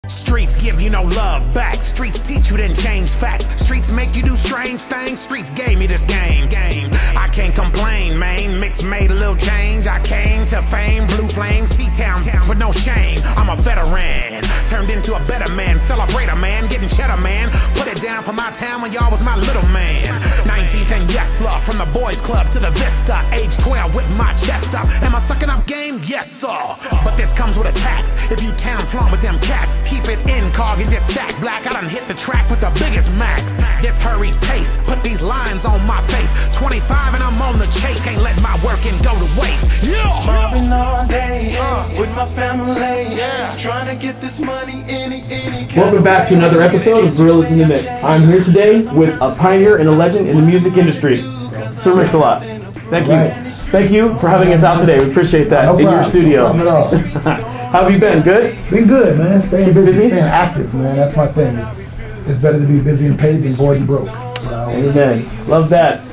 Streets give you no love back. Streets teach you then change facts. Streets make you do strange things. Streets gave me this game. I can't complain, man. Mix made a little change. I came to fame, blue flame, C-Town with no shame. I'm a veteran, turned into a better man. Celebrate a man, getting cheddar, man. Put it down for my town when y'all was my little man. 19th and yes, love, from the boys club to the Vista. Age 12 with my chest up. Am I sucking up game? Yes, sir. But this comes with a tax. If you town flaunt with them cats, keep it in, cog and just stack black. I done hit the track with the biggest max. This hurried pace, put these lines on my face. 25 and I'm on the chase. Can't let my working go to waste. Yeah. Mobbing all day with my family. Trying to get this money any. Welcome back to another episode of Gorillas in the Mix. I'm here today with a pioneer and a legend in the music industry, Sir Mix-a-Lot. Thank you. Thank you for having us out today. We appreciate that in your studio. No problem at all. How have you been? Good? Been good, man. Staying busy? staying active, man. That's my thing. It's better to be busy and paid than bored and broke. Amen. Love that.